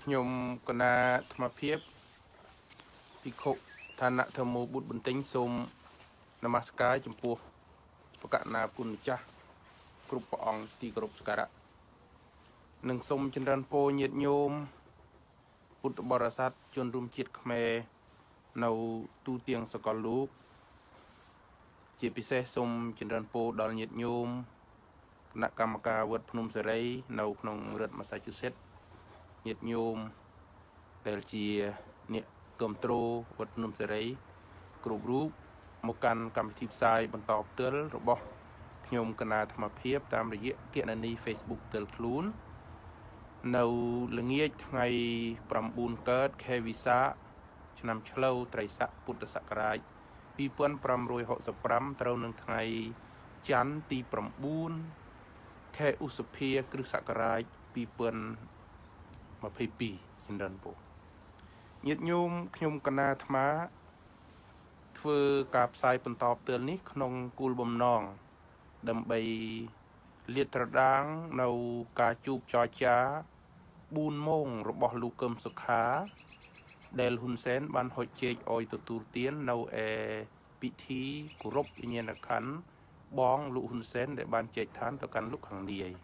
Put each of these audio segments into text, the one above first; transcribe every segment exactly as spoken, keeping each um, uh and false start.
ញោមកណាធម្មភាពពិខុឋានៈធម្មបុត្របន្ទិញសូមនមស្ការចំពោះបកណាគុណម្ចាស់គ្រប់ព្រះអង្គទីគោរពសក្ការៈនិងសូមចម្រើនពរញាតិញោមពុទ្ធបរិស័ទជនរួមជាតិខ្មែរនៅទូទាំងសកលលោកជាពិសេសសូមចម្រើនពរដល់ញាតិញោមគណៈកម្មការវត្តភ្នំសេរីនៅក្នុងរដ្ឋ Massachusetts ញាតិញោមដែលជាអ្នកគ្រប់គ្រងវត្តភ្នំសេរីគ្រប់រូបមកកាន់កម្មវិធីផ្សាយបន្តផ្ទាល់របស់ខ្ញុំកណាធម្មភាពតាមរយៈគណនី Facebook ផ្ទាល់ខ្លួននៅល្ងាចថ្ងៃប្រាំបួនកើតខែវិសាខឆ្នាំឆ្លូវត្រីស័កពុទ្ធសករាជពីរពាន់ប្រាំរយហកសិបប្រាំត្រូវនឹងថ្ងៃច័ន្ទទីប្រាំបួនខែឧសភាគ្រិស្តសករាជពីរពាន់ម្ភៃពីរចម្រើនពរញាតិញោមខ្ញុំកណាអាត្មាធ្វើការផ្សាយបន្តផ្ទាល់នេះក្នុងគោលបំណងដើម្បីលាតត្រដាងនៅការជួបចរចាបួនម៉ោងរបស់លោកកឹមសុខាដែលហ៊ុនសែនបានហុចជែកឲ្យទទួលទាននៅឯពិធីគោរពវិញ្ញាណក្ខន្ធបងលោកហ៊ុនសែនដែលបានចែកឋានទៅកាន់លោកខាងនាយ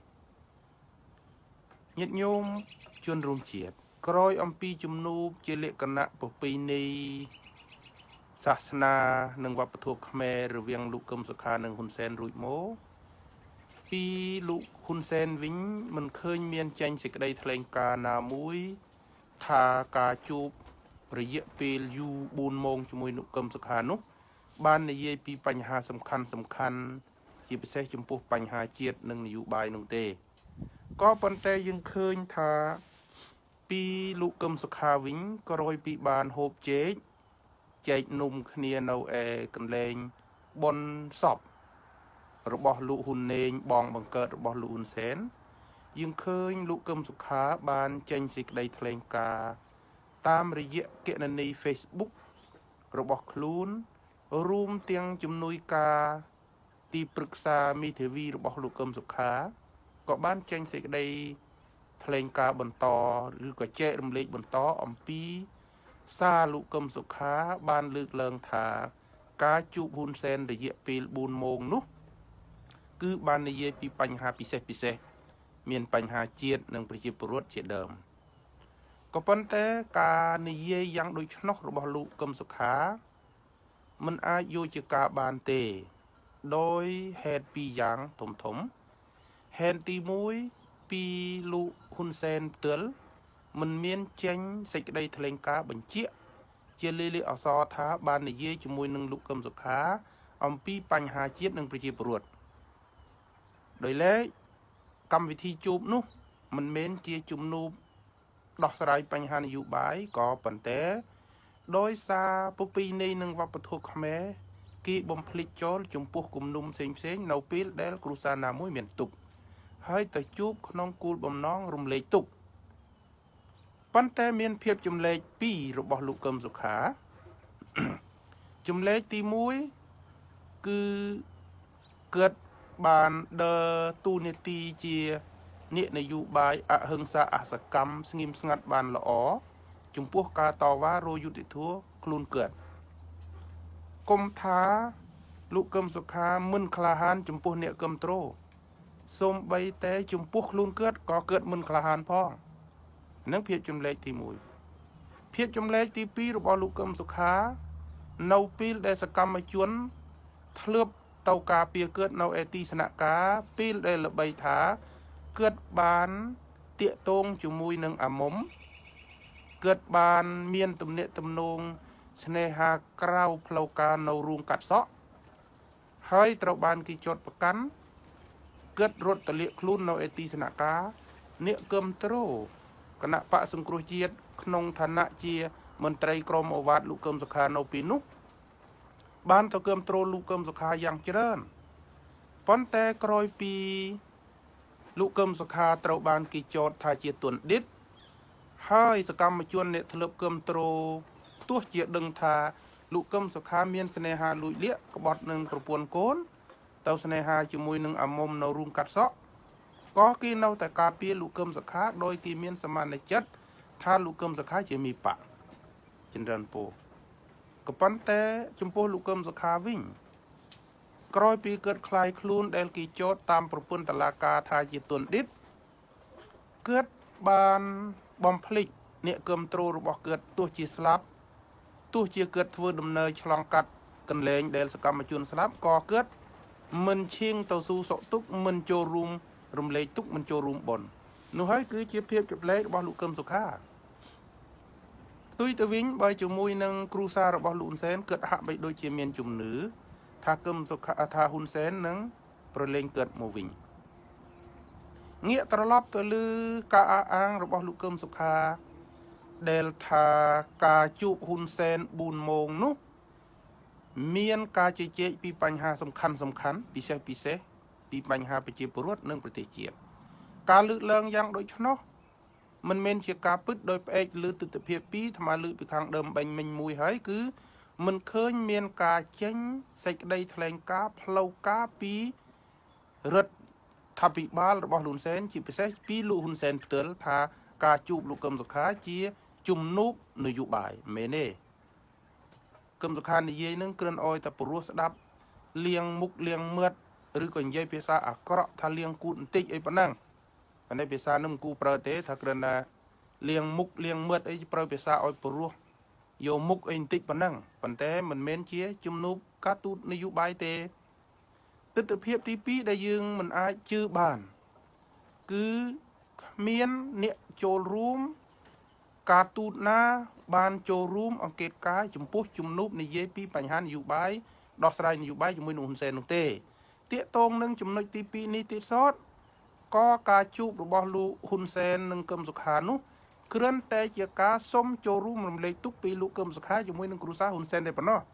ញាតិញោមជនរួមជាតិក្រោយអំពីជំនួបជាលក្ខណៈប្រពៃណីសាសនានិងវប្បធម៌ខ្មែររវាងលោកកឹមសុខានិងហ៊ុនសែនរួចមកពីលោកហ៊ុនសែនវិញមិនឃើញមានចេញសេចក្តីថ្លែងការណ៍ណាមួយថាការជួបរយៈពេលយូរបួនម៉ោងជាមួយលោកកឹមសុខានោះបាននិយាយពីបញ្ហាសំខាន់សំខាន់ជាពិសេសចំពោះបញ្ហាជាតិនិងនយោបាយនោះទេក៏ប៉ុន្តែយើងឃើញថាពីលោកកឹមសុខាវិញក្រោយពីបានហូបជែកចែកនំគ្នានៅឯកន្លែងបុណ្យសពរបស់លោកហ៊ុនណេងបងបង្កើតរបស់លោកហ៊ុនសែនយើងឃើញលោកកឹមសុខាបានចេញសេចក្តីថ្លែងការណ៍តាមរយៈគណនី Facebook របស់ខ្លួនរួមទាំងជំនួយការទីប្រឹក្សាមេធាវីរបស់លោកកឹមសុខាក៏បានចេញសេចក្តីថ្លែងការណ៍បន្តឬក៏ចែករំលែកបន្តអំពីសារលោកកឹមសុខាបានលើកឡើងថាការជួបហ៊ុនសែនរយៈពេលបួនម៉ោងនោះគឺបាននិយាយពីបញ្ហាពិសេសពិសេសមានបញ្ហាជាតិនិងប្រជាពលរដ្ឋជាដើមក៏ប៉ុន្តែការនិយាយយ៉ាងដូចនោះរបស់លោកកឹមសុខាមិនអាចយកជាការបានទេដោយហេតុពីរយ៉ាងធំធំហេតុទីមួយពីលោកហ៊ុនសែនផ្ទាល់មិនមានចេញសេចក្តីថ្លែងការណ៍បញ្ជាក់ជាលិលាអក្សរថាបាននិយាយជាមួយនឹងលោកកឹមសុខាអំពីបញ្ហាជាតិនិងប្រជាពលរដ្ឋដោយឡែកកម្មវិធីជួបនោះមិនមែនជាជំនួបដោះស្រាយបញ្ហានយោបាយក៏ប៉ុន្តែដោយសារប្រពៃណីនិងវប្បធម៌ខ្មែរគេបំភ្លេចចោលចំពោះគំនុំផ្សេងផ្សេងនៅពេលដែលគ្រួសារណាមួយមានទុក្ខហើយទៅជួបក្នុងគោលបំណងរំលែកទុក្ខប៉ុន្តែមានភាពចម្លែកពីររបស់លោកកឹមសុខាចម្លែកទីមួយគឺគាត់បានដើរតួនាទីជាអ្នកនយោបាយអហិង្សាអសកម្មស្ងៀមស្ងាត់បានល្អចំពោះការតវ៉ារយុត្តិធម៌ខ្លួនគាត់គុំថាលោកកឹមសុខាមិនក្លាហានចំពោះអ្នកគ្រប់គ្រងសូម្បីតែចំពោះខ្លួនគាត់ក៏គាត់មិនក្លាហានផងនឹងភាពចម្លែកទីមួយភាពចម្លែកទីពីររបស់លោកកឹមសុខានៅពេលដែលសកម្មជនធ្លាប់ទៅការពារគាត់នៅឯទីស្នាក់ការពេលដែលល្បីថាគាត់បានតាកតងជាមួយនឹងអាមុំគាត់បានមានទំនាក់ទំនងស្នេហាក្រៅផ្លូវការនៅរូងកាត់សក់ហើយត្រូវបានគេជាប់ប្រកាន់គាត់រត់ទៅលាក់ខ្លួននៅឯទីស្នាក់ការអ្នកគ្រប់គ្រងគណៈបកសង្គ្រោះជាតិក្នុងឋានៈជាមន្ត្រីក្រមអូវាទលោកកឹមសុខានៅពេលនោះបានទៅគ្រប់គ្រងលោកកឹមសុខាយ៉ាងច្រើនប៉ុន្តែក្រោយពីលោកកឹមសុខាត្រូវបានគេចោទថាជាទុនឌិតហើយសកម្មជនអ្នកធ្លាប់គ្រប់គ្រងទោះជាដឹងថាលោកកឹមសុខាមានស្នេហាលួចលាក់ក្បត់នឹងប្រពន្ធកូនទៅស្នេហាជាមួយនឹងអាមុំនៅរូងកាត់សក់ក៏គេនៅតែការពារលោកកឹមសុខាដោយគេមានសមានចិត្តថា លោកកឹមសុខាជាមីបៈចិនរនពូក៏ប៉ុន្តែចំពោះលោកកឹមសុខាវិញក្រោយពីកើតคลายខ្លួនដែលគេចោទតាមប្រព័ន្ធតុលាការថាជាទុនឌិតកើតបានបំភ្លេចអ្នកគ្រប់គ្រងរបស់គាត់ទោះជាស្លាប់ទោះជាគាត់ធ្វើដំណើរឆ្លងកាត់កន្លែងដែលសកម្មជនស្លាប់ក៏គាត់មិនឈៀងទៅស៊ូសុខទុក្ខមិនចូលរួមរំលែកទុក្ខមិនចូលរួមបុណ្យនោះហើយគឺជាភាពចម្លែករបស់លោកកឹមសុខាផ្ទុយទៅវិញបើជាមួយនឹងគ្រូសាររបស់លោកហ៊ុនសែនគាត់ហាក់បីដូចជាមានជំនឿថាកឹមសុខាថាហ៊ុនសែននឹងប្រឡែងកើតមកវិញងាកត្រឡប់ទៅលើការអះអាងរបស់លោកកឹមសុខាដែលថាការជួបហ៊ុនសែនបួនម៉ោងនោះមានការជជែកពីបញ្ហាសំខាន់សំខាន់ពិសេសពិសេសពីបញ្ហាប្រជាពលរដ្ឋនិងប្រទេសជាតិការលើកឡើងយ៉ាងដូចនោះមិនមែនជាការពិតដោយផ្អែកលើទស្សនវិជ្ជាពីរថ្មលើកពីខាងដើមបាញ់មិញមួយហើយគឺមិនឃើញមានការចេញសេចក្តីថ្លែងការណ៍ផ្លូវការពីរដ្ឋាភិបាលរបស់លោកហ៊ុនសែនជាពិសេសពីលោកហ៊ុនសែនផ្ទាល់ថាការជួបលោកកឹមសុខាជាជំនួបនយោបាយមែនទេកឹមសុខានិយាយនឹងគ្រាន់អោយតែព្រោះស្ដាប់លៀងមុខលៀងមាត់ឬក៏និយាយភាសាអាក្រក់ថាលៀងគូតបន្តិចអីប៉ុណ្ណឹងប៉ុន្តែភាសានឹងមិនគូប្រើទេថាគ្រាន់តែលៀងមុខលៀងមាត់អីប្រើភាសាឲ្យព្រោះយកមុខអីបន្តិចប៉ុណ្ណឹងប៉ុន្តែមិនមែនជាជំនួបការទូតនយោបាយទេទស្សនវិជ្ជាទីពីរដែលយើងមិនអាចជឿបានគឺគ្មានអ្នកចូលរួមការទូតណាបានចូលរួមអង្កេតការណ៍ចំពោះជំនួបនិយាយពីបញ្ហានយោបាយដោះស្រាយនយោបាយជាមួយនឹងហ៊ុនសែននោះទេតាកតងនឹងចំណុចទីពីរនេះទៀតសតក៏ការជួបរបស់លោកហ៊ុនសែននិងកឹមសុខានោះគ្រាន់តែជាការសុំចូលរួមរំលែកទុក្ខពីលោកកឹមសុខាជាមួយនឹងគ្រួសារហ៊ុនសែនតែប៉ុណ្ណោះ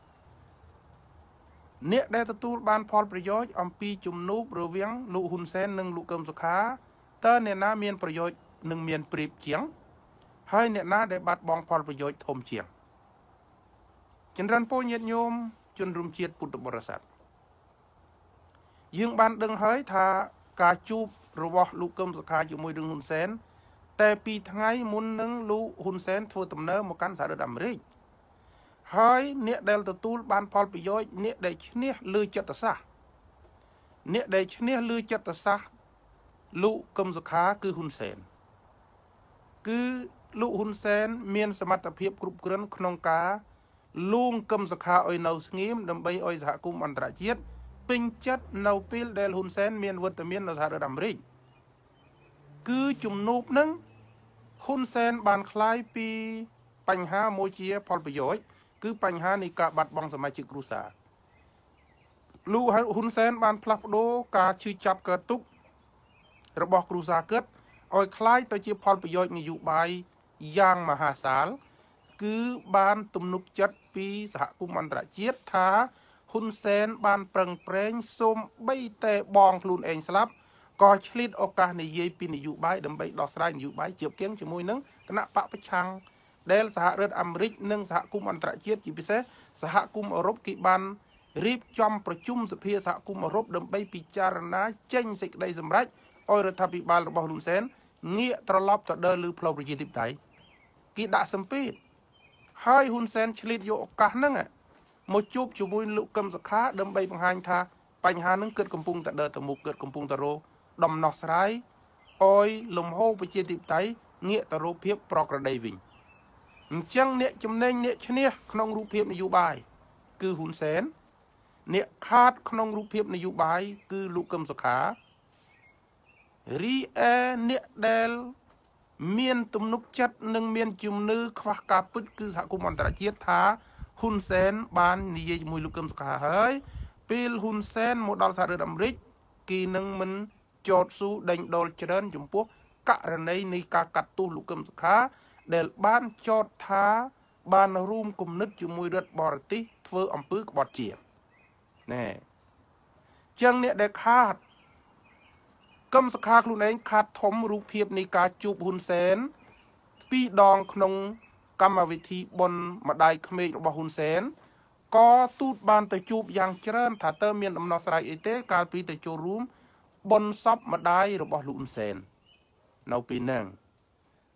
អ្នកដែលទទួលបានផលប្រយោជន៍អំពីជំនួបរវាងលោកហ៊ុនសែននិងលោកកឹមសុខាតើអ្នកណាមានប្រយោជន៍និងមានប្រៀបជាងហើយអ្នកណាដែលបាត់បង់ផលប្រយោជន៍ធំជាងចិនរនពរញាតិញោមជនរួមជាតិពុទ្ធបរិស័ទយើងបានដឹងហើយថាការជួបរបស់លោកកឹមសុខាជាមួយនឹងហ៊ុនសែនតែពីរថ្ងៃមុននឹងលោកហ៊ុនសែនធ្វើដំណើរមកកាន់សហរដ្ឋអាមេរិកហើយអ្នកដែលទទួលបានផលប្រយោជន៍អ្នកដែលឈ្នះលើចិត្តសាស្ត្រអ្នកដែលឈ្នះលើចិត្តសាស្ត្រលោកកឹមសុខាគឺហ៊ុនសែនគឺលោកហ៊ុនសែនមានសមត្ថភាពគ្រប់គ្រាន់ក្នុងការលួងកឹមសុខាឲ្យនៅស្ងៀមដើម្បីឲ្យសហគមន៍អន្តរជាតិពេញចិត្តនៅពេលដែលហ៊ុនសែនមានវត្តមាននៅសហរដ្ឋអាមេរិកគឺជំនួបនឹងហ៊ុនសែនបានคล้ายពីបញ្ហាមួយជាផលប្រយោជន៍គឺបញ្ហានៃការបាត់បង់សមាជិកគ្រួសារលោកហ៊ុនសែនបានផ្លាស់ប្ដូរការឈឺចាប់កើតទុក្ខរបស់គ្រួសារគាត់ឲ្យคล้ายទៅជាផលប្រយោជន៍នយោបាយយ៉ាងមហាសាលគឺបានទំនុកចិត្តពីសហគមន៍អន្តរជាតិថាហ៊ុនសែនបានប្រឹងប្រែងសូម្បីតែបងខ្លួនឯងស្លាប់ក៏ឆ្លៀតឱកាសនិយាយពីនយោបាយដើម្បីដោះស្រាយនយោបាយជាប់គៀងជាមួយនឹងគណៈបកប្រឆាំងដែលសហរដ្ឋអាមេរិកនិងសហគមន៍អន្តរជាតិជាពិសេសសហគមន៍អឺរ៉ុបគេបានរៀបចំប្រជុំសភាសហគមន៍អឺរ៉ុបដើម្បីពិចារណាចេញសេចក្តីសម្រេចឲ្យរដ្ឋាភិបាលរបស់ហ៊ុនសែនងាកត្រឡប់ទៅដើរលើផ្លូវប្រជាធិបតេយ្យគេដាក់សម្ពាធហើយហ៊ុនសែនឆ្លៀតយកឱកាសហ្នឹងមកជួបជាមួយលោកកឹមសុខាដើម្បីបង្ហាញថាបញ្ហាហ្នឹងគាត់កំពុងតែដើរទៅមុខគាត់កំពុងតែរកដំណោះស្រាយឲ្យលំហូរប្រជាធិបតេយ្យងាកទៅរកភាពប្រក្រតីវិញអញ្ចឹងអ្នកចំណេញអ្នកឈ្នះក្នុងរូបភាពនយោបាយគឺហ៊ុនសែនអ្នកខាតក្នុងរូបភាពនយោបាយគឺលោកកឹមសុខារីឯអ្នកដែលមានទំនុកចិត្តនិងមានជំនឿខ្វះការពិតគឺសហគមន៍អន្តរជាតិថាហ៊ុនសែនបាននិយាយជាមួយលោកកឹមសុខាហើយពេលហ៊ុនសែនមកដល់សហរដ្ឋអាមេរិកគេនឹងមិនចោទស៊ូដេញដោលច្រើនចំពោះករណីនៃការកាត់ទោសលោកកឹមសុខាដែលបានចោទថាបានរួមគំនិតជាមួយរដ្ឋបរទេសធ្វើអំពើក្បត់ជាតិណែចឹងអ្នកដែលខាតកឹមសុខាខ្លួនឯងខាតធំរូបភាពនៃការជួបហ៊ុនសែនពីរដងក្នុងកម្មវិធីបុណ្យម្ដាយក្មេករបស់ហ៊ុនសែនក៏ទូតបានទៅជួបយ៉ាងច្រើនថាតើមានដំណោះស្រាយអីទេកាលពីទៅចូលរួមបុណ្យសពម្ដាយរបស់លោកហ៊ុនសែននៅពេលហ្នឹង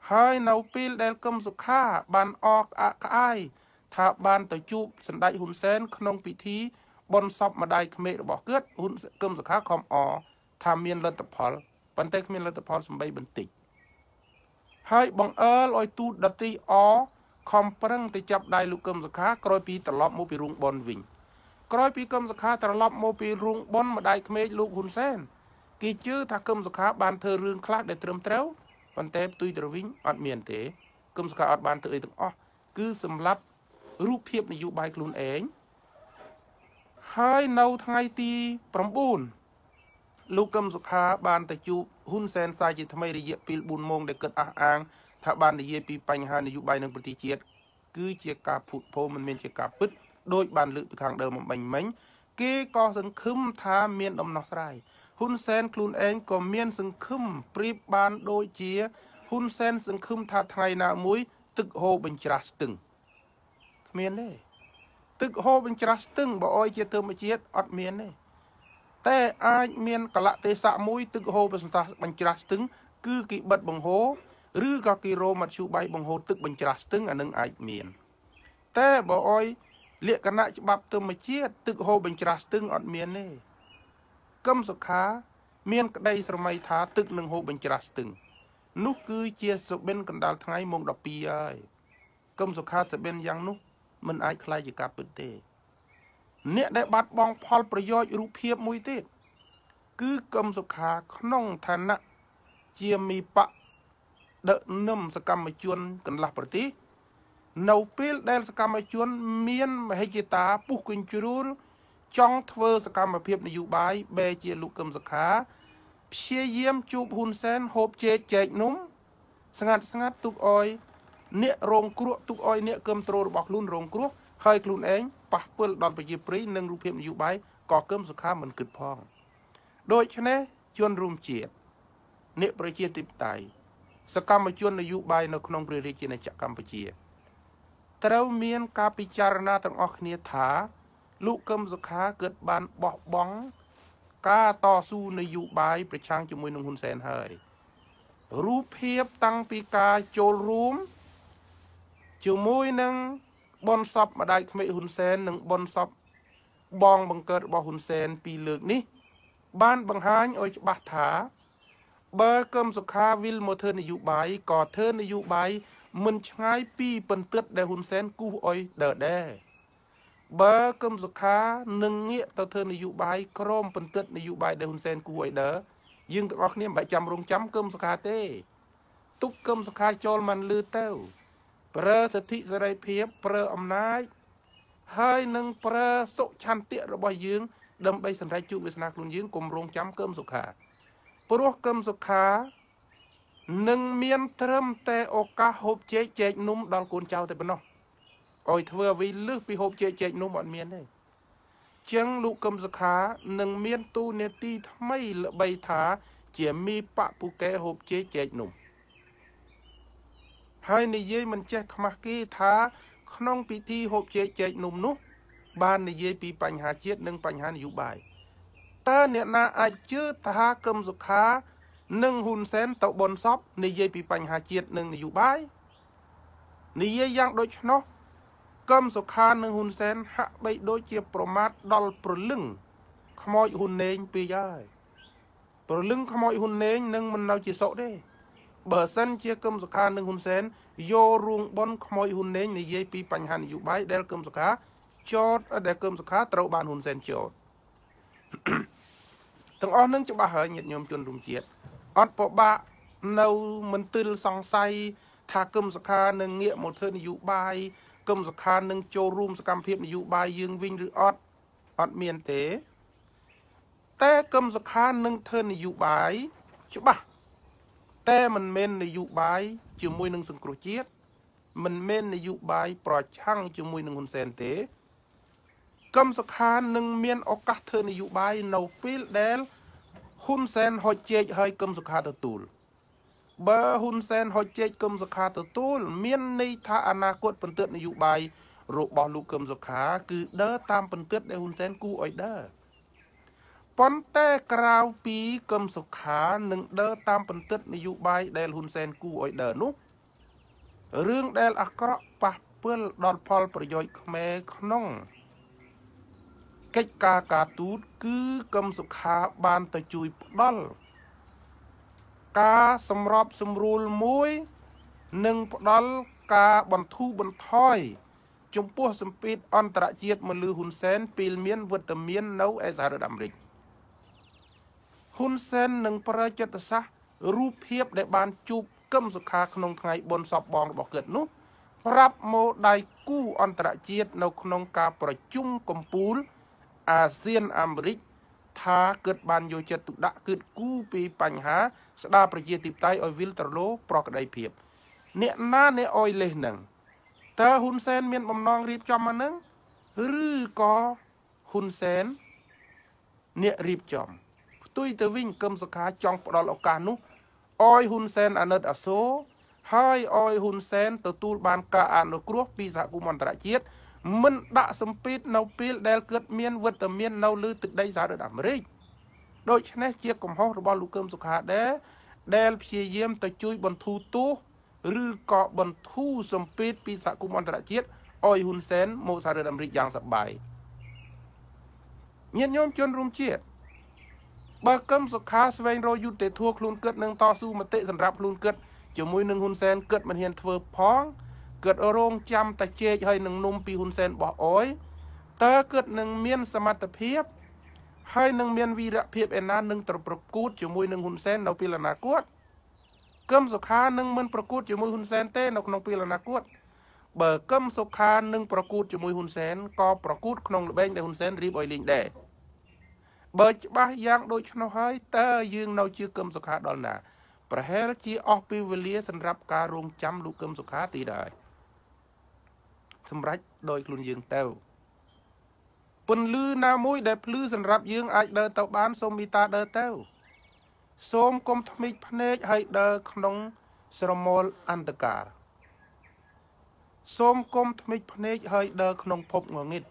ហើយនៅពេលដែលកឹមសុខាបានអកអក្អាយថាបានទៅជួបសម្ដេចហ៊ុនសែនក្នុងពិធីបុណ្យសពម្ដាយក្មេករបស់គាត់ហ៊ុនកឹមសុខាខំអថាមានលទ្ធផលប៉ុន្តែគ្មានលទ្ធផលសំបីបន្តិចហើយបង្អើលឲ្យទូតដតីអខំប្រឹងទៅចាប់ដៃលោកកឹមសុខាក្រោយពីត្រឡប់មកពីរោងបុណ្យវិញក្រោយពីកឹមសុខាត្រឡប់មកពីរោងបុណ្យម្ដាយក្មេកលោកហ៊ុនសែនគេជឿថាកឹមសុខាបានធ្វើរឿងខ្លះដែលត្រឹមត្រូវប៉ុន្តែផ្ទុយទៅវិញអត់មានទេកឹមសុខាអត់បានធ្វើអីទាំងអស់គឺសម្រាប់រូបភាពនយោបាយខ្លួនឯងហើយនៅថ្ងៃទី9លោកកឹមសុខាបានទៅជួបហ៊ុនសែនសាជាថ្មីរយៈពេលបួនម៉ោងដែលគិតអះអាងថាបាននិយាយពីបញ្ហានយោបាយនិងប្រទេសជាតិគឺជាការភូតភរមិនមែនជាការពិតដោយបានលើកពីខាងដើមបំបញ្ញមិញគេក៏សង្ឃឹមថាមានដំណោះស្រាយហ៊ុនសែនខ្លួនឯងក៏មានសង្ឃឹមប្រៀបបានដូចជាហ៊ុនសែនសង្ឃឹមថាថ្ងៃណាមួយទឹកហូរបញ្ច្រាស់ស្ទឹងគ្មានទេទឹកហូរបញ្ច្រាស់ស្ទឹងបើអោយជាធម្មជាតិអត់មានទេតែអាចមានកលៈទេសៈមួយទឹកហូរបញ្ច្រាស់ស្ទឹងគឺគេបិទបង្ហូរឬក៏គេរោមធ្យោបាយបង្ហូរទឹកបញ្ច្រាស់ស្ទឹងអានឹងអាចមានតែបើអោយលក្ខណៈច្បាប់ធម្មជាតិទឹកហូរបញ្ច្រាស់ស្ទឹងអត់មានទេកឹមសុខាមានក្តីស្រមៃថាទឹកនឹងហូរបញ្ច្រាស់ស្ទឹងនោះគឺជាសុបិនកណ្ដាលថ្ងៃម៉ោងដប់ពីរហើយកឹមសុខាសុបិនយ៉ាងនោះមិនអាចខ្លាយជាការពិតទេអ្នកដែលបាត់បង់ផលប្រយោជន៍រូបភាពមួយទៀតគឺកឹមសុខាក្នុងឋានៈជាមីបៈដឹកនាំសកម្មជនកន្លះប្រទេសនៅពេលដែលសកម្មជនមានមហិច្ឆតាពុះកញ្ជ្រួលចង់ធ្វើសកម្មភាពនយោបាយបែជាលោកកឹមសុខាព្យាយាមជួបហ៊ុនសែនហូបជែកចែកនំស្ងាត់ស្ងាត់ទុកអយអ្នករងគ្រោះទុកអយអ្នកគំត្រូលរបស់ខ្លួនរងគ្រោះហើយខ្លួនឯងប៉ះពិលដល់ប្រជាប្រិយនិងរូបភាពនយោបាយក៏គឹមសុខាមិនគិតផងដូច្នេះជនរួមជាតិអ្នកប្រជាធិបតេយ្យសកម្មជននយោបាយនៅក្នុងព្រះរាជាណាចក្រកម្ពុជាត្រូវមានការពិចារណាទាំងអស់គ្នាថាលោកកឹមសុខាគិតបានបោះបង់ការតស៊ូនយោបាយប្រឆាំងជាមួយនឹងហ៊ុនសែនហើយរូបភាពតាំងពីការចូលរួមជាមួយនឹងបុណ្យសពម្ដាយក្មេកហ៊ុនសែននិងបុណ្យសពបងបង្កើតរបស់ហ៊ុនសែនពីរលើកនេះបានបង្ហាញឲ្យច្បាស់ថាបើកឹមសុខាវិលមកធ្វើនយោបាយក៏ធ្វើនយោបាយមិនឆ្ងាយពីបន្ទាត់ដែលហ៊ុនសែនគូសឲ្យដើរដែរបើកឹមសុខានឹងងាកទៅធ្វើនយោបាយក្រមបន្ទាត់នយោបាយដែលហ៊ុនសែនគូសឲ្យដើរយើងទាំងអស់គ្នាមិនបាច់ចាំរងចាំកឹមសុខាទេទុកកឹមសុខាចូលមិនលឺទៅប្រើសិទ្ធិសេរីភាពប្រើអំណាចហើយនឹងប្រើសុឆន្ទៈរបស់យើងដើម្បីសម្រេចជោគវាសនាខ្លួនយើងកុំរងចាំកឹមសុខាព្រោះកឹមសុខានឹងមានត្រឹមតែឱកាសហូបជែកចែកនំដល់កូនចៅតែប៉ុណ្ណោះឲ្យធ្វើអ្វីលើសពីហូបជែកចែកនំអត់មានទេចឹងលោកកឹមសុខានឹងមានទូនាទីថ្មីល្បីថាជាមីបៈពូកែហូបជែកចែកនំហើយនិយាយមិនចេះខ្មាស់គេថាក្នុងពិធីហូបជែកចែកនំនោះបាននិយាយពីបញ្ហាជាតិនិងបញ្ហានយោបាយតើអ្នកណាអាចជឿថាកឹមសុខានិងហ៊ុនសែនទៅបនសពនិយាយពីបញ្ហាជាតិនិងនយោបាយនិយាយយ៉ាងដូច្នោះកឹមសុខានិងហ៊ុនសែនហាក់បីដូចជាប្រមាថដល់ប្រលឹងខ្មោចហ៊ុនណេងពីហើយប្រលឹងខ្មោចហ៊ុនណេងនឹងមិននៅជាសុខទេបើសិនជាកឹមសុខានិងហ៊ុនសែនយករួងបនខ្មោចហ៊ុនណេងនិយាយពីបញ្ហានយោបាយដែលកឹមសុខាចោតដែលកឹមសុខាត្រូវបានហ៊ុនសែនចោតទាំងអស់នឹងច្បាស់ហើយញាតិញោមជនរួមជាតិអត់ពិបាកនៅមន្ទិលសង្ស័យថាកឹមសុខានឹងងាកមកធ្វើនយោបាយកឹមសុខានឹងចូលរួមសកម្មភាពនយោបាយយើងវិញឬអត់អត់មានទេតែកឹមសុខានឹងធ្វើនយោបាយច្បាស់តែមិនមែននយោបាយជាមួយនឹងសង្គ្រោះជាតិមិនមែននយោបាយប្រឆាំងជាមួយនឹងហ៊ុនសែនទេកឹមសុខានឹងមានឱកាសធ្វើនយោបាយនៅពេលដែលហ៊ុនសែនហុចជែកឲ្យកឹមសុខាទទួលបើហ៊ុនសែនហុចជែកកឹមសុខាទទួលមានន័យថាអនាគតបន្ទាត់នយោបាយរបស់លោកកឹមសុខាគឺដើរតាមបន្ទាត់ដែលហ៊ុនសែនគូឲ្យដើរប៉ុន្តែក្រៅពីកឹមសុខានឹងដើរតាមបន្ទាត់នយោបាយដែលហ៊ុនសែនគូឲ្យដើរនោះរឿងដែលអាក្រក់ប៉ះពាល់ដល់ផលប្រយោជន៍ខ្មែរក្នុងកិច្ចការការទូតគឺកឹមសុខាបានទៅជួយផ្ដល់ការសម្របសម្រួលមួយនិងផ្ដល់ការបន្ធូរបន្ថយចំពោះសម្ពាធអន្តរជាតិមកលើហ៊ុនសែនពេលមានវត្តមាននៅឯសហរដ្ឋអាមេរិកហ៊ុនសែននឹងប្រើចិត្តសាស្ត្ររូបភាពដែលបានជួបកឹមសុខាក្នុងថ្ងៃបុណ្យសពបងរបស់គាត់នោះប្រាប់មកដៃគូអន្តរជាតិនៅក្នុងការប្រជុំកំពូលអាស៊ានអាមេរិកថាគាត់បានយកចិត្តទុកដាក់គឺគូពីបញ្ហាស្ដារប្រជាធិបតេយ្យឲ្យវិលត្រឡូប្រក្តីភាពអ្នកណាអ្នកអុយលេសនឹងតើហ៊ុនសែនមានបំណងរៀបចំមកនឹងឬក៏ហ៊ុនសែនអ្នករៀបចំផ្ទុយទៅវិញកឹមសុខាចង់ផ្ដល់ឱកាសនោះអោយហ៊ុនសែនអាណិតអាសូរហើយអោយហ៊ុនសែនទទួលបានការអនុគ្រោះពីសហគមន៍អន្តរជាតិមិនដាក់សម្ពាធនៅពេលដែលគាត់មានវត្តមាននៅលើទឹកដីសហរដ្ឋអាមេរិកដូច្នេះជាកំហុសរបស់លោកកឹមសុខាដែរដែលព្យាយាមទៅជួយបន្ធូរទោសឬក៏បន្ធូរសម្ពាធពីសហគមន៍អន្តរជាតិអោយហ៊ុនសែនមកសហរដ្ឋអាមេរិកយ៉ាងសប្បាយញាតិញោមជនរួមជាតិបើកឹមសុខាស្វែងរកយុត្តិធម៌ខ្លួនគាត់នឹងតស៊ូមតិសម្រាប់ខ្លួនគាត់ជាមួយនឹងហ៊ុនសែនគាត់មិនហ៊ានធ្វើផងគាត់រងចាំតែជែកហើយនឹងនំពីហ៊ុនសែនបោះអយតើគាត់នឹងមានសមត្ថភាពហើយនឹងមានវីរភាពឯណានឹងទៅប្រកួតជាមួយនឹងហ៊ុនសែននៅពេលអនាគតកឹមសុខានឹងមិនប្រកួតជាមួយហ៊ុនសែនទេនៅក្នុងពេលអនាគតបើកឹមសុខានឹងប្រកួតជាមួយហ៊ុនសែនក៏ប្រកួតក្នុងល្បែងដែលហ៊ុនសែនរៀបឲ្យលេងដែរបើច្បាស់យ៉ាងដូចនោះហើយតើយើងនៅជឿកឹមសុខាដល់ណាប្រហែលជាអស់ពេលវេលាសម្រាប់ការរងចាំលោកកឹមសុខាទីដែរសម្រាប់ដោយខ្លួនយើងទៅពន្លឺណាមួយដែលភ្លឺសម្រាប់យើងអាចដើរទៅបានសូមមេត្តាដើរទៅសូមកុំថ្មិចភ្នែកហើយដើរក្នុងស្រមោលអន្តការសូមកុំថ្មិចភ្នែកហើយដើរក្នុងភពងងឹត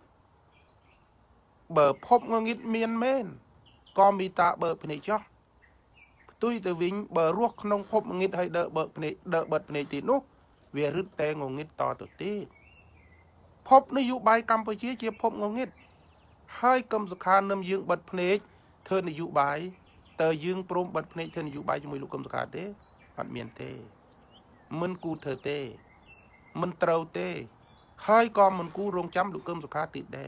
បើភពងងឹតមានមែនក៏មេត្តាបើកភ្នែកចោះផ្ទុយទៅវិញបើរស់ក្នុងភពងងឹតហើយដើរបើកភ្នែកដើរបិទភ្នែកទៀតនោះវារឹតតែងងឹតតទៅទៀតភពនយោបាយកម្ពុជាជាភពងងឹតហើយកឹមសុខានឹមយើងបិទភ្នែកធ្វើនយោបាយតើយើងព្រមបិទភ្នែកធ្វើនយោបាយជាមួយលោកកឹមសុខាទេអត់មានទេមិនគូធ្វើទេមិនត្រូវទេហើយក៏មិនគូរងចាំលោកកឹមសុខាទៀតដែរ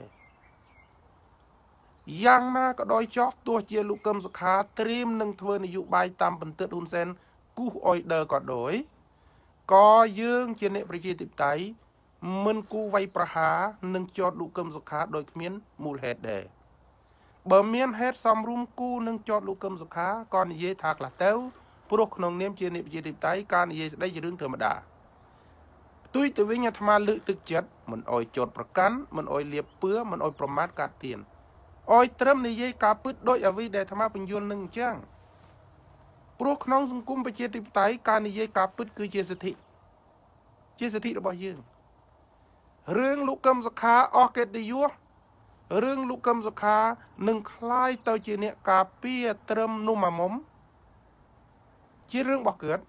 យ៉ាងណាក៏ដោយចោះទោះជាលោកកឹមសុខាត្រៀមនឹងធ្វើនយោបាយតាមបន្ទាត់ហ៊ុនសែនគូសអុយដឺក៏ដោយក៏យើងជាអ្នកប្រជាធិបតេយ្យមិនគូវាយប្រហារនឹងចោតលោកកឹមសុខាដោយគ្មានមូលហេតុដែរបើមានហេតុសំរុំគូនឹងចោតលោកកឹមសុខាក៏និយាយថាខ្លះទៅព្រោះក្នុងនាមជាអ្នកប្រជាធិបតេយ្យការនិយាយស្ដីជារឿងធម្មតាផ្ទុយទៅវិញអាត្មាលើកទឹកចិត្តមិនអោយចោតប្រកាន់មិនអោយលៀបពឿមិនអោយប្រមាថកាត់ទៀនអោយត្រឹមនិយាយការពិតដោយអ្វីដែលអាត្មាបញ្យល់នឹងអញ្ចឹងព្រោះក្នុងសង្គមប្រជាធិបតេយ្យការនិយាយការពិតគឺជាសិទ្ធិជាសិទ្ធិរបស់យើងរឿងលោកកឹមសុខាអស់កិត្តិយសរឿងលោកកឹមសុខានឹងคล้ายទៅជាអ្នកការពារត្រឹមនោះមួយមុំជារឿងរបស់គាត់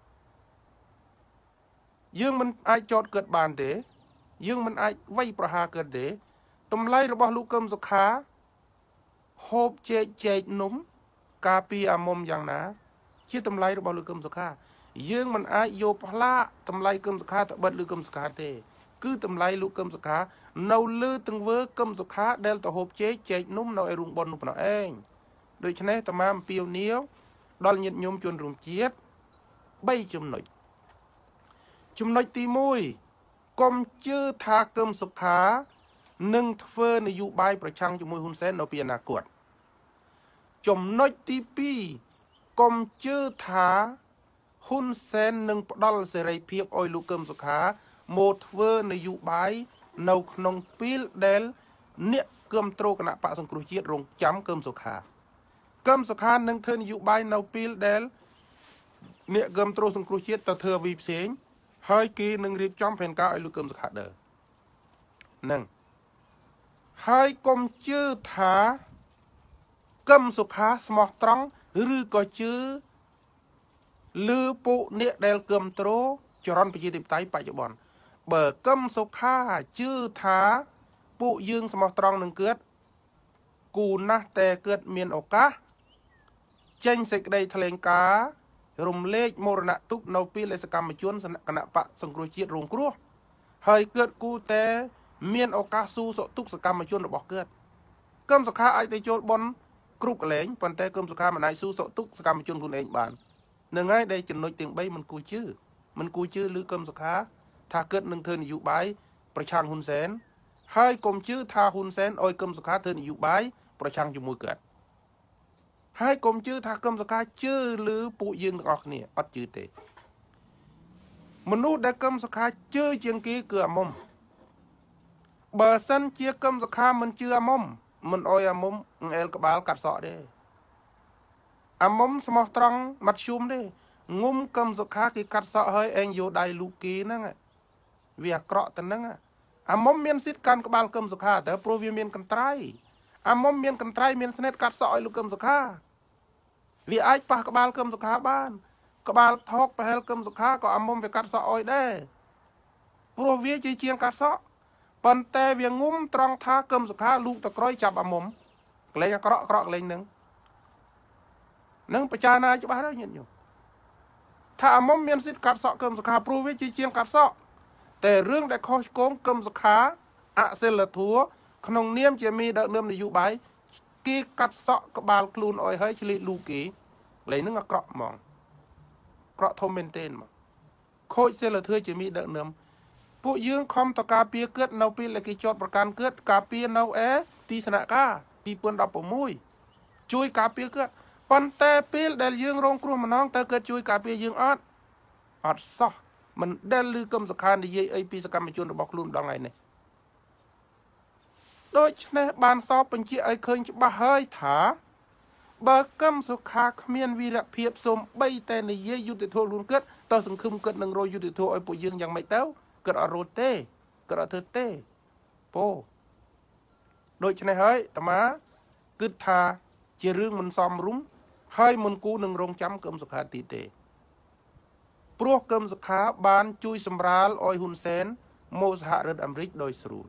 យើងមិនអាចចោទគាត់បានទេយើងមិនអាចវាយប្រហារគាត់ទេតម្លៃរបស់លោកកឹមសុខាហូបជែកចែកនំការពារអាមុំយ៉ាងណាជាតម្លៃរបស់លោកកឹមសុខាយើងមិនអាចយកផ្លាកតម្លៃកឹមសុខាទៅបិទលោកកឹមសុខាទេគឺតម្លៃលោកកឹមសុខានៅលើទង្វើកឹមសុខាដែលទៅហូបជែកចែកនំនៅឯរោងបុណ្យនោះប៉ុណ្ណោះឯងដូច្នេះអាត្មាអំពាវនាវដល់ញាតិញោមជនរួមជាតិបីចំណុចចំណុចទីមួយកុំជឿថាកឹមសុខានឹងធ្វើនយោបាយប្រឆាំងជាមួយហ៊ុនសែននៅពេលអនាគតចំណុចទីពីរកុំជឿថាហ៊ុនសែននឹងផ្ដល់សេរីភាពឲ្យលោកកឹមសុខាមកធ្វើនយោបាយនៅក្នុងពេលដែលអ្នកគ្រប់គ្រងគណៈបកសង្គ្រោះជាតិរងចាំកឹមសុខាកឹមសុខានឹងធ្វើនយោបាយនៅពេលដែលអ្នកគ្រប់គ្រងសង្គ្រោះជាតិទៅធ្វើអ្វីផ្សេងហើយគេនឹងរៀបចំផែនការឲ្យលោកកឹមសុខាដើរនឹងហើយកុំជឿថាកឹមសុខាស្មោះត្រង់ឬក៏ជឿលឺពួកអ្នកដែលគ្រប់គ្រងចរន្តប្រជាធិបតេយ្យបច្ចុប្បន្នបើកឹមសុខាជឿថាពួកយើងស្មោះត្រង់នឹងកើតគូណាស់តែកើតមានឱកាសចេញសេចក្តីថ្លែងការណ៍រំលែកមរណទុក្ខនៅពេលសកម្មជនគណៈបកសង្គ្រោះជាតិរងគ្រោះហើយកើតគូតែមានឱកាសស៊ូសុខទុក្ខសកម្មជនរបស់កើតកឹមសុខាអាចទៅចូលបនគ្រប់កន្លែងប៉ុន្តែកឹមសុខាមិនអាចស៊ូសុខទុក្ខសកម្មជនខ្លួនឯងបាននឹងហើយដែលចំណុចទាំងបីមិនគួរជឿមិនគួរជឿឬកឹមសុខាថាកើតនឹងធ្វើនយោបាយប្រឆាំងហ៊ុនសែនហើយកុំជឿថាហ៊ុនសែនអោយកឹមសុខាធ្វើនយោបាយប្រឆាំងជាមួយកើតហើយកុំជឿថាកឹមសុខាជឿឬពួកយើងទាំងអស់គ្នាអត់ជឿទេមនុស្សដែលកឹមសុខាជឿជាងគេគឺអាមុំបើសិនជាកឹមសុខាមិនជឿអាមុំមិនអោយអាមុំអែលក្បាលកាត់សក់ទេអាមុំស្មោះត្រង់មាត់ឈុំទេងុំកឹមសុខាគេកាត់សក់ហើយឯងយកដៃលូគីហ្នឹងវាអាក្រក់ទៅហ្នឹងអាមុំមានសិទ្ធិកាន់ក្បាលកឹមសុខាតើព្រោះវាមានកន្ត្រៃអាមុំមានកន្ត្រៃមានស្នេហ៍កាត់សក់ឲ្យលោកកឹមសុខាវាអាចប៉ះក្បាលកឹមសុខាបានក្បាលថោកប្រហែលកឹមសុខាក៏អាមុំវាកាត់សក់ឲ្យដែរព្រោះវាជាជាងកាត់សក់ប៉ុន្តែវាងុំត្រង់ថាកឹមសុខាលូកតក្រោយចាប់អាមុំកលែងអាក្រក់ក្រក់កលែងនឹងនឹងបច្ចាណាច្បាស់ហើយញាតិញោមថាអាមុំមានសិទ្ធិកាត់សក់កឹមសុខាព្រោះវាជាជាងកាត់សក់តែរឿងដែលខុសឆ្គងកឹមសុខាអសិលធម៌ក្នុងនាមជាមីដឹកនាំនយោបាយគេកាត់សក់ក្បាលខ្លួនអោយហើយឆ្លៀតលូគេកលែងនឹងអាក្រក់ហ្មងក្រក់ធំមែនទែនមកខូចសិលធម៌ជាមីដឹកនាំពួកយើងខំតការពារកើតនៅពេលដែលគេចោតប្រកាន់កើតការពារនៅអេទីស្នាក់ការពីរពាន់ដប់ប្រាំមួយជួយការពារកើតប៉ុន្តែពេលដែលយើងរងគ្រោះម្ដងតើកើតជួយការពារយើងអត់អត់សោះមិនដែលឮកឹមសុខានិយាយអីពីសកម្មជនរបស់ខ្លួនដល់ថ្ងៃនេះដូច្នេះបានសពបញ្ជាក់ឲ្យឃើញច្បាស់ហើយថាបើកឹមសុខាគ្មានវីរភាពសូម្បីតែនិយាយយុទ្ធធម៌ខ្លួនកើតតើសង្ឃឹមកើតនឹងរយយុទ្ធធម៌ឲ្យពួកយើងយ៉ាងម៉េចទៅគាត់អត់រត់ទេគាត់អត់ធ្វើទេពោដូច្នេះហើយតាមាគិតថាជារឿងមិនសមរម្យហើយមិនគូនឹងរងចាំកឹមសុខាទីទេព្រោះកឹមសុខាបានជួយសម្រាលឲ្យហ៊ុនសែនមកសហរដ្ឋអាមេរិកដោយស្រួល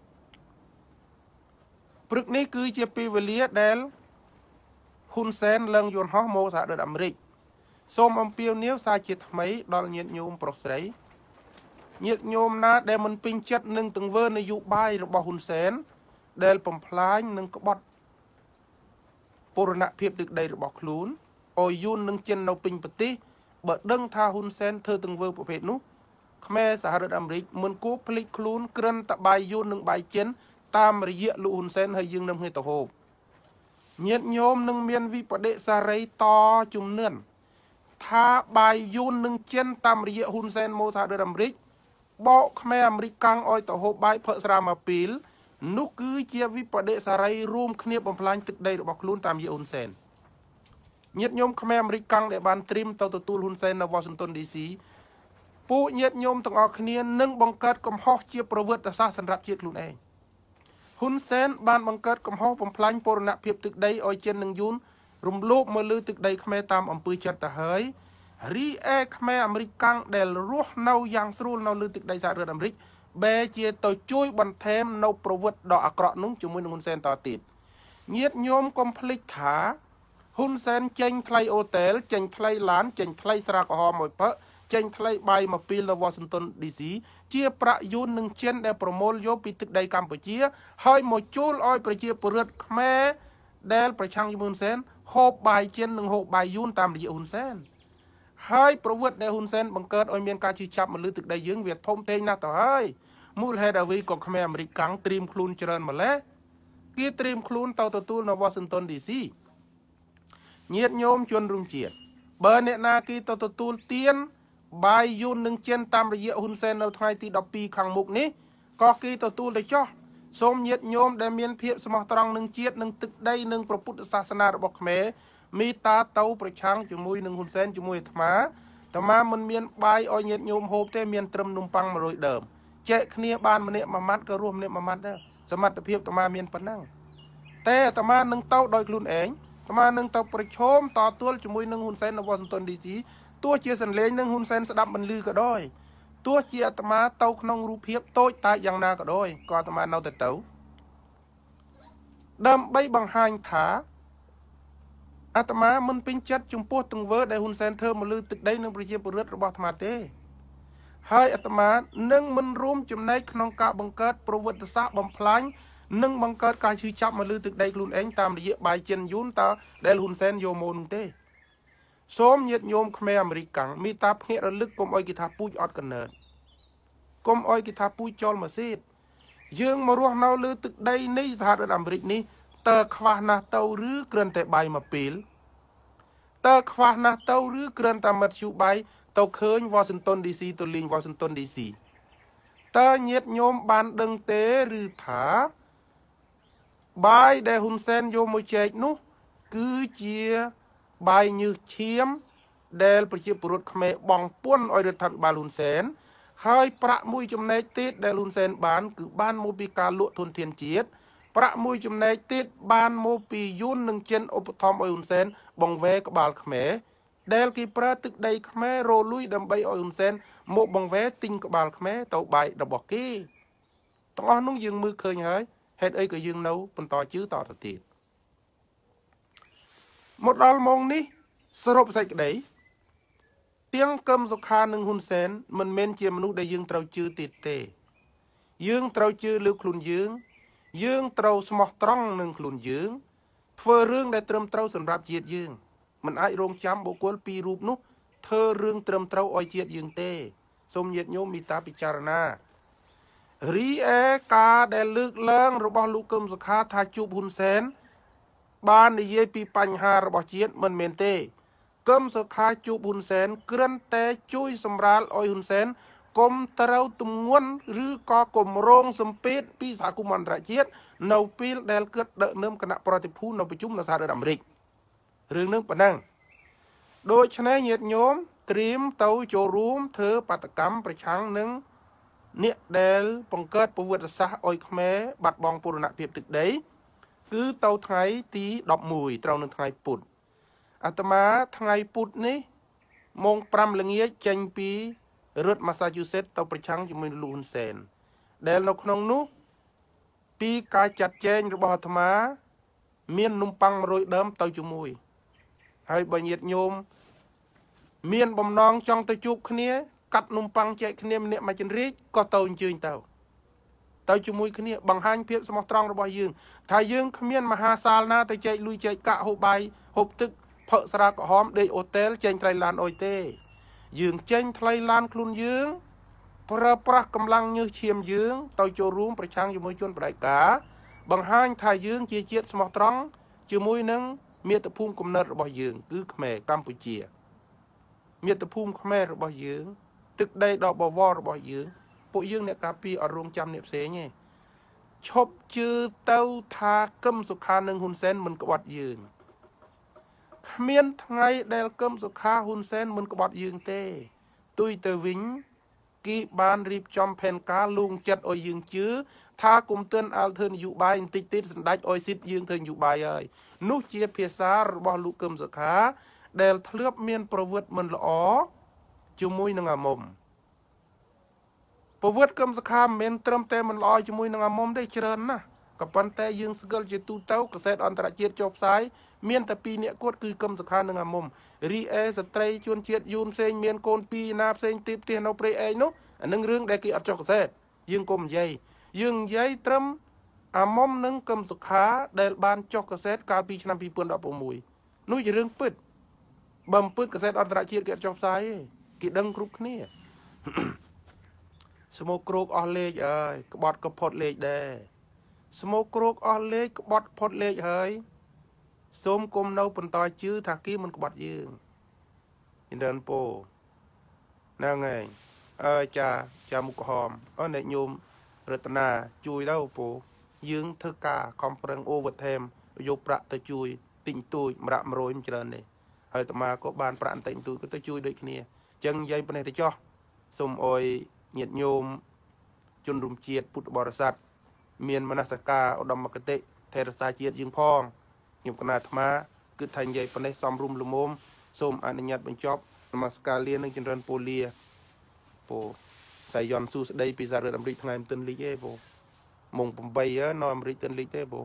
ព្រឹកនេះគឺជាពេលវេលាដែលហ៊ុនសែនឡើងយន្តហោះមកសហរដ្ឋអាមេរិកសូមអំពាវនាវសារជាថ្មីដល់ញាតិញោមប្រុសស្រីញាតិញោមណាដែលមិនពេញចិត្តនឹងទង្វើនយោបាយរបស់ហ៊ុនសែនដែលបំផ្លាញនិងក្បត់បូរណភាពទឹកដីរបស់ខ្លួនអោយយួននឹងចិននៅពេញប្រទេសបើដឹងថាហ៊ុនសែនធ្វើទង្វើប្រភេទនោះខ្មែរសហរដ្ឋអាមេរិកមិនគួរភ្លេចខ្លួនក្រិនតបាយយួននិងបាយចិនតាមរយៈលោកហ៊ុនសែនហើយយើងនឹងគ្នាទៅហូបញាតិញោមនឹងមានវិបដិសារីតជំនឿនថាបាយយួននឹងចិនតាមរយៈហ៊ុនសែនមកសហរដ្ឋអាមេរិកបោកខ្មែរអាមេរិកកាំងឲ្យទៅហូបបាយផឹកស្រាមកពីលនោះគឺជាវិបដិសារីរួមគ្នាបំផ្លាញទឹកដីរបស់ខ្លួនតាមរយៈហ៊ុនសែនញាតិញោមខ្មែរអាមេរិកកាំងដែលបានត្រៀមទៅទទួលហ៊ុនសែននៅ Washington ឌី ซี ពួកញាតិញោមទាំងអស់គ្នានឹងបង្កើតកំហុសជាប្រវត្តិសាស្ត្រសម្រាប់ជាតិខ្លួនឯងហ៊ុនសែនបានបង្កើតកំហុសបំផ្លាញបូរណភាពទឹកដីឲ្យចិននិងយួនរំលោភមកលើទឹកដីខ្មែរតាមអំពើចិត្តទៅហើយរីឯខ្មែរអាមេរិកកាំងដែលរស់នៅយ៉ាងស្រួលនៅលើទឹកដីសហរដ្ឋអាមេរិកបែរជាទៅជួយបន្ថែមនៅប្រវត្តិដ៏អាក្រក់នោះជាមួយនឹងហ៊ុនសែនតទៀតញាតិញោមកុំភ្លេចថាហ៊ុនសែនចេញថ្លៃអូតែលចេញថ្លៃឡានចេញថ្លៃស្រាក្រហមមួយផឹកចេញថ្លៃបាយមកពីល Washington ឌី ซี ជាប្រាក់យួននឹងចិនដែលប្រមូលយកពីទឹកដីកម្ពុជាហើយមកជួលឲ្យប្រជាពលរដ្ឋខ្មែរដែលប្រឆាំងជាមួយហ៊ុនសែនហូបបាយចិននិងហូបបាយយួនតាមរយៈហ៊ុនសែនហើយប្រវត្តិដែលហ៊ុនសែនបង្កើតឲ្យមានការជិះចាប់មកលើទឹកដីយើងវាធំធេងណាស់ទៅហើយមូលហេតុអ្វីក៏ខ្មែរអាមេរិកកាំងត្រៀមខ្លួនច្រើនម្ល៉េះគេត្រៀមខ្លួនទៅទទួលនៅ Washington ឌី ซี ញាតិញោមជនរួមជាតិបើអ្នកណាគេទៅទទួលទានបាយយួននឹងចិនតាមរយៈហ៊ុនសែននៅថ្ងៃទីដប់ពីរខាងមុខនេះក៏គេទទួលទៅចោះសូមញាតិញោមដែលមានភាពស្មោះត្រង់នឹងជាតិនឹងទឹកដីនឹងព្រះពុទ្ធសាសនារបស់ខ្មែរមេត្តាទៅប្រឆាំងជាមួយនឹងហ៊ុនសែនជាមួយអាត្មាអាត្មាមិនមានបាយឲ្យញាតិញោមហូបទេមានត្រឹមនំប៉័ងមួយរយដើមចែកគ្នាបានម្នាក់មួយម៉ាត់ក៏រស់ម្នាក់មួយម៉ាត់ដែរសមត្ថភាពអាត្មាមានប៉ុណ្ណឹងតែអាត្មានឹងទៅដោយខ្លួនឯងអាត្មានឹងទៅប្រឈមតទល់ជាមួយនឹងហ៊ុនសែននៅ Washington ឌី ซี ទោះជាសន្លេងនឹងហ៊ុនសែនស្ដាប់បន្លឺក៏ដោយទោះជាអាត្មាទៅក្នុងរូបភាពតូចតាចយ៉ាងណាក៏ដោយក៏អាត្មានៅតែទៅដើម្បីបង្ហាញថាអាត្មាមិនពេញចិត្តចំពោះទង្វើដែលហ៊ុនសែនធ្វើមកលើទឹកដីនិងប្រជាពលរដ្ឋរបស់អាត្មាទេហើយអាត្មានឹងមិនរួមចំណែកក្នុងការបង្កើតប្រវត្តិសាស្ត្របំផ្លាញនិងបង្កើតការឈឺចាប់មកលើទឹកដីខ្លួនឯងតាមរយៈបាយចិនយូនតើដែលហ៊ុនសែនយកមកនោះទេសូមញាតិញោមខ្មែរអាមេរិកកាំងមេត្តាភ្នាក់រលឹកកុំអោយគេថាពូជអត់កណើតកុំអោយគេថាពូជចោលមកសេតយើងមករស់នៅលើទឹកដីនៃសហរដ្ឋអាមេរិកនេះតើខ្វះណាស់ទៅឬគ្រាន់តែបាយមួយពេលតើខ្វះណាស់ទៅឬគ្រាន់តែមធ្យោបាយទៅឃើញ Washington ឌី ซี ទៅលេង Washington ឌី ซี តើញាតិញោមបានដឹងទេឬថាបាយដែលហ៊ុនសែនយកមកចែកនោះគឺជាបាយញើសឈាមដែលប្រជាពលរដ្ឋខ្មែរបង់ពន្ធឲ្យរដ្ឋាភិបាលហ៊ុនសែនហើយប្រាក់មួយចំណែកទៀតដែលហ៊ុនសែនបានគឺបានមកពីការលក់ធនធានជាតិប្រាក់មួយចំណែកទៀតបានមកពីយួននិងចិនឧបត្ថម្ភឲ្យហ៊ុនសែនបង្វែរក្បាលខ្មែរដែលគេប្រើទឹកដីខ្មែររលួយដើម្បីឲ្យហ៊ុនសែនមកបង្វែរទិញក្បាលខ្មែរទៅបាយរបស់គេទាំងអស់នោះយើងមើលឃើញហើយហេតុអីក៏យើងនៅបន្តជឿតទៅទៀតមកដល់ម៉ោងនេះសរុបសេចក្តីទាំងកឹមសុខានិងហ៊ុនសែនមិនមែនជាមនុស្សដែលយើងត្រូវជឿទៀតទេយើងត្រូវជឿលើខ្លួនយើងយើងត្រូវស្មោះត្រង់នឹងខ្លួនយើងធ្វើរឿងដែលត្រឹមត្រូវសម្រាប់ជាតិយើងមិនអាចរងចាំបុគ្គលពីររូបនោះធ្វើរឿងត្រឹមត្រូវឲ្យជាតិយើងទេសូមញាតិញោមមេត្តាពិចារណារីឯការដែលលើកឡើងរបស់លោកកឹមសុខាថាជួបហ៊ុនសែនបាននិយាយពីបញ្ហារបស់ជាតិមិនមែនទេកឹមសុខាជួបហ៊ុនសែនគ្រាន់តែជួយសម្រាលឲ្យហ៊ុនសែនកុំត្រូវទម្ងន់ឬក៏គម្រោងសម្ពាធពីសហគមន៍អន្តរជាតិនៅពេលដែលគិតដឹកនាំគណៈប្រតិភូនៅប្រជុំនៅសហរដ្ឋអាមេរិករឿងនឹងប៉ុណ្ណឹងដូច្នេះញាតិញោមត្រៀមទៅចូលរួមធ្វើបាតកម្មប្រឆាំងនឹងអ្នកដែលបង្កើតប្រវត្តិសាស្ត្រឲ្យខ្មែរបាត់បង់ពរណភាពទឹកដីគឺទៅថ្ងៃទីដប់មួយត្រូវនឹងថ្ងៃពុធអាត្មាថ្ងៃពុធនេះម៉ោងប្រាំល្ងាចចេញពីរដ្ឋ Massachusetts ទៅប្រឆាំងជាមួយលោកហ៊ុនសែនដែលនៅក្នុងនោះពីការចាត់ចែងរបស់អាត្មាមាននំប៉័ងមួយរយដើមទៅជាមួយហើយបើញាតិញោមមានបំណងចង់ទៅជួបគ្នាកាត់នំប៉័ងចែកគ្នាម្នាក់មួយចិនរាជក៏ទៅអញ្ជើញទៅទៅជាមួយគ្នាបង្ហាញភាពស្មោះត្រង់របស់យើងថាយើងគ្មានមហាសាលណាទៅចែកលុយចែកកាក់ហូបបាយហូបទឹកផឹកស្រាក្រហមដេកអូតែលចេញថ្លៃឡានអុយទេយើងចេញថ្លៃឡានខ្លួនយើងប្រើប្រាស់កម្លាំងញើសឈាមយើងទៅចូលរួមប្រឆាំងជាមួយជនបដិការបង្ហាញថាយើងជាជាតិស្មោះត្រង់ជាមួយនឹងមាតុភូមិកំណើតរបស់យើងគឺខ្មែរកម្ពុជាមាតុភូមិខ្មែររបស់យើងទឹកដីដ៏បវររបស់យើងពួកយើងអ្នកការពារអត់រងចាំអ្នកផ្សេងទេឈប់ជឿទៅថាកឹមសុខានិងហ៊ុនសែនមិនក្បត់យើងគ្មានថ្ងៃដែលកឹមសុខាហ៊ុនសែនមិនក្បត់យើងទេទុយទៅវិញគេបានរៀបចំផែនការលួងចិត្តឲ្យយើងជឿថាគុំទិនអាល់ធ្វើនយោបាយបន្តិចទៀតសម្ដេចអុយស៊ីតយើងធ្វើនយោបាយហើយនោះជាភាសារបស់លោកកឹមសុខាដែលធ្លាប់មានប្រវត្តិមិនល្អជាមួយនឹងអាមុំប្រវត្តិកឹមសុខាមិនមែនត្រឹមតែមិនល្អជាមួយនឹងអាមុំទេច្រើនណាស់ក៏ប៉ុន្តែយើងស្គាល់ជាទូទៅកសែតអន្តរជាតិចុះផ្សាយមានតែពីរអ្នកគាត់គឺកឹមសុខានិងអាមុំរីឯស្ត្រីជួនជាតិយូនផ្សេងមានកូនពីរណាផ្សេងទីផ្ទះនៅព្រៃឯងនោះអានឹងរឿងដែលគេអត់ចុះកសែតយើងកុំនិយាយយើងនិយាយត្រឹមអាមុំនិងកឹមសុខាដែលបានចុះកសែតកាលពីឆ្នាំពីរពាន់ដប់ប្រាំមួយនោះជារឿងពិតបើមិនពិតកសែតអន្តរជាតិគេអត់ចុះផ្សាយទេគេដឹងគ្រប់គ្នាស្មោកគ្រោកអស់លេខហើយក្បត់ក៏ផុតលេខដែរស្មោកគ្រោកអស់លេខក្បត់ផុតលេខហើយសូមគុំនៅបន្តជឿថាគេមិនក្បត់យើងឥណ្ឌានពោហ្នឹងហើយអើចាចាមុខក្រហមអើអ្នកញោមរតនាជួយទៅពោយើងធ្វើការខំប្រឹងអូវធេមយកប្រាក់ទៅជួយទិញទូចម្រាក់មួយរយមិនច្រើនទេហើយអាត្មាក៏បានប្រាក់បន្តិចបន្តួចក៏ទៅជួយដូចគ្នាអញ្ចឹងនិយាយប៉ុណ្ណេះទៅចោះសូមអុយញាតិញោមជនរួមជាតិពុទ្ធបរិស័ទមានមនសិការឧត្តមគតិថេរសាជាតិយើងផងខ្ញុំគណៈអាត្មាគឺថានិយាយប៉ុណ្ណេះសំរុំលមុំសូមអនុញ្ញាតបញ្ចប់នមស្ការលានឹងចម្រើនពូលាពូសៃយ៉នស៊ូស្ដីពីសហរដ្ឋអាមេរិកថ្ងៃមិនទិនលីកទេពូមុង8នៅអាមេរិកទិនលីកទេពូ